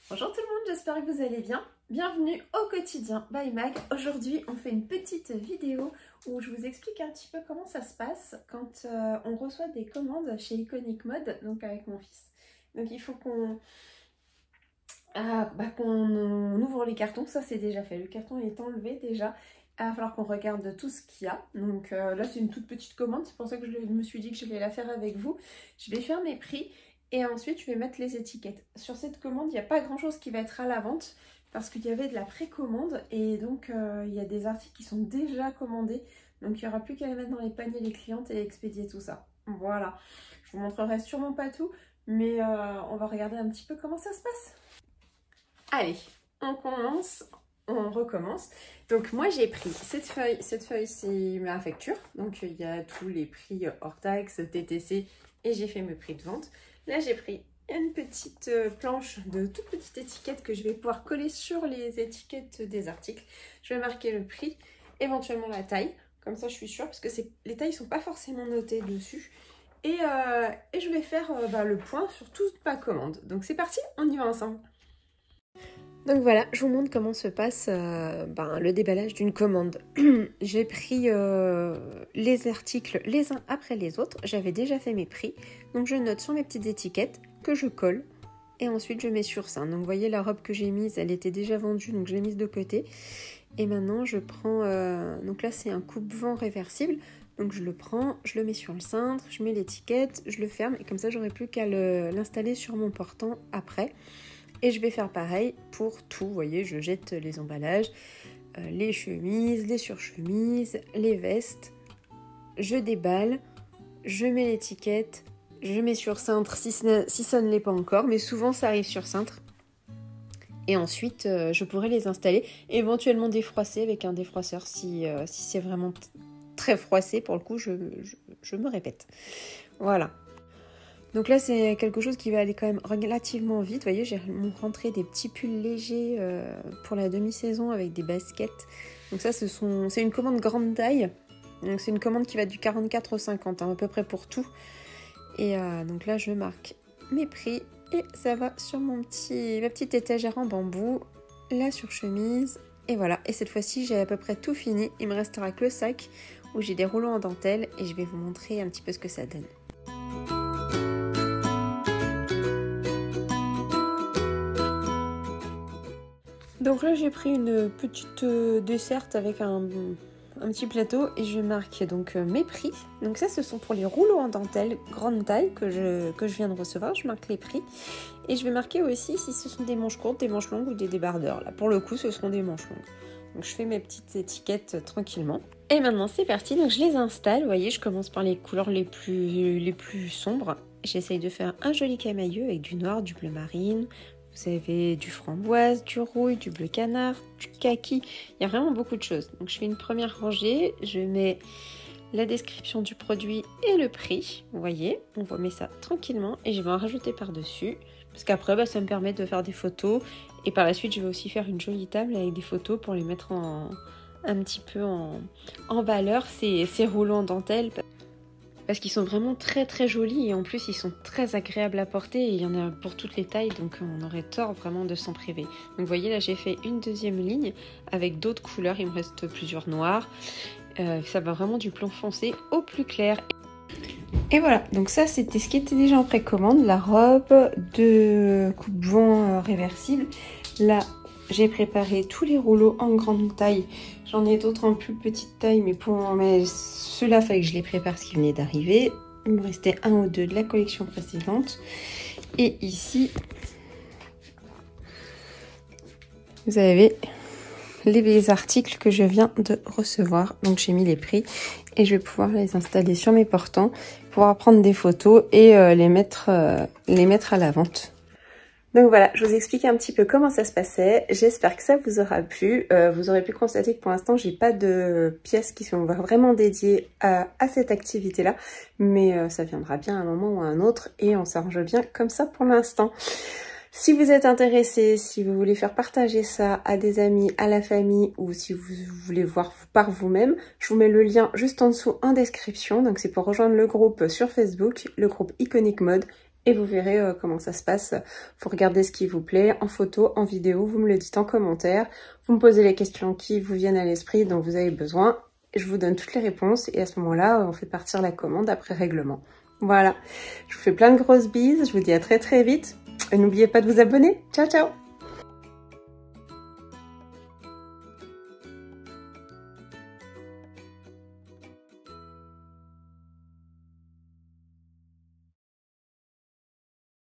Bonjour tout le monde, j'espère que vous allez bien. Bienvenue au quotidien by Mag. Aujourd'hui, on fait une petite vidéo où je vous explique un petit peu comment ça se passe quand on reçoit des commandes chez Iconic Mode, donc avec mon fils. Donc il faut qu'on qu'on ouvre les cartons, ça c'est déjà fait. Le carton est enlevé déjà. Il va falloir qu'on regarde tout ce qu'il y a. Donc là c'est une toute petite commande, c'est pour ça que je me suis dit que je vais la faire avec vous. Je vais faire mes prix. Et ensuite, je vais mettre les étiquettes. Sur cette commande, il n'y a pas grand-chose qui va être à la vente parce qu'il y avait de la précommande et donc il y a des articles qui sont déjà commandés. Donc il n'y aura plus qu'à les mettre dans les paniers des clientes et expédier tout ça. Voilà. Je vous montrerai sûrement pas tout, mais on va regarder un petit peu comment ça se passe. Allez, on commence. On recommence. Donc moi j'ai pris cette feuille. Cette feuille c'est ma facture. Donc il y a tous les prix hors taxe, TTC et j'ai fait mes prix de vente. Là, j'ai pris une petite planche de toute petite étiquette que je vais pouvoir coller sur les étiquettes des articles. Je vais marquer le prix, éventuellement la taille. Comme ça, je suis sûre, parce que les tailles ne sont pas forcément notées dessus. Et je vais faire le point sur toute ma commande. Donc, c'est parti, on y va ensemble. Donc voilà, je vous montre comment se passe le déballage d'une commande. J'ai pris les articles les uns après les autres. J'avais déjà fait mes prix. Donc je note sur mes petites étiquettes que je colle. Et ensuite je mets sur cintre. Donc vous voyez la robe que j'ai mise, elle était déjà vendue. Donc je l'ai mise de côté. Et maintenant je prends... donc là c'est un coupe-vent réversible. Donc je le prends, je le mets sur le cintre. Je mets l'étiquette, je le ferme. Et comme ça j'aurai plus qu'à l'installer sur mon portant après. Et je vais faire pareil pour tout, vous voyez, je jette les emballages, les chemises, les surchemises, les vestes, je déballe, je mets l'étiquette, je mets sur cintre si ça ne l'est pas encore, mais souvent ça arrive sur cintre. Et ensuite, je pourrais les installer, éventuellement défroisser avec un défroisseur si c'est vraiment très froissé, pour le coup, je me répète. Voilà. Donc là, c'est quelque chose qui va aller quand même relativement vite. Vous voyez, j'ai rentré des petits pulls légers pour la demi-saison avec des baskets. Donc ça, c'est une commande grande taille. Donc c'est une commande qui va du 44 au 50, à peu près pour tout. Et donc là, je marque mes prix et ça va sur ma petite étagère en bambou, la surchemise. Et voilà, et cette fois-ci, j'ai à peu près tout fini. Il me restera que le sac où j'ai des rouleaux en dentelle et je vais vous montrer un petit peu ce que ça donne. Donc là j'ai pris une petite desserte avec un petit plateau et je marque donc mes prix. Donc ça ce sont pour les rouleaux en dentelle grande taille que je viens de recevoir. Je marque les prix et je vais marquer aussi si ce sont des manches courtes, des manches longues ou des débardeurs. Là pour le coup ce seront des manches longues. Donc je fais mes petites étiquettes tranquillement. Et maintenant c'est parti, donc je les installe. Vous voyez, je commence par les couleurs les plus sombres. J'essaye de faire un joli camailleux avec du noir, du bleu marine. Vous avez du framboise, du rouille, du bleu canard, du kaki. Il y a vraiment beaucoup de choses. Donc je fais une première rangée, je mets la description du produit et le prix. Vous voyez, on va mettre ça tranquillement et je vais en rajouter par-dessus. Parce qu'après, ça me permet de faire des photos. Et par la suite, je vais aussi faire une jolie table avec des photos pour les mettre un petit peu en valeur, ces rouleaux en dentelle. Parce qu'ils sont vraiment très très jolis et en plus ils sont très agréables à porter et il y en a pour toutes les tailles, donc on aurait tort vraiment de s'en priver. Donc vous voyez là j'ai fait une deuxième ligne avec d'autres couleurs, il me reste plusieurs noirs. Ça va vraiment du plomb foncé au plus clair. Et voilà, donc ça c'était ce qui était déjà en précommande, la robe de coupe-vent réversible. Là j'ai préparé tous les rouleaux en grande taille. J'en ai d'autres en plus petite taille, mais ceux-là, il fallait que je les prépare parce qu'ils venaient d'arriver. Il me restait un ou deux de la collection précédente. Et ici, vous avez les articles que je viens de recevoir. Donc j'ai mis les prix et je vais pouvoir les installer sur mes portants, pouvoir prendre des photos et les mettre à la vente. Donc voilà, je vous explique un petit peu comment ça se passait. J'espère que ça vous aura plu. Vous aurez pu constater que pour l'instant, j'ai pas de pièces qui sont vraiment dédiées à cette activité-là. Mais ça viendra bien à un moment ou à un autre et on s'arrange bien comme ça pour l'instant. Si vous êtes intéressé, si vous voulez faire partager ça à des amis, à la famille ou si vous voulez voir par vous-même, je vous mets le lien juste en dessous en description. Donc c'est pour rejoindre le groupe sur Facebook, le groupe Iconic Mode. et vous verrez comment ça se passe. Vous regardez ce qui vous plaît en photo, en vidéo, vous me le dites en commentaire, vous me posez les questions qui vous viennent à l'esprit, dont vous avez besoin. Je vous donne toutes les réponses et à ce moment-là, on fait partir la commande après règlement. Voilà, je vous fais plein de grosses bises, je vous dis à très très vite et n'oubliez pas de vous abonner. Ciao ciao!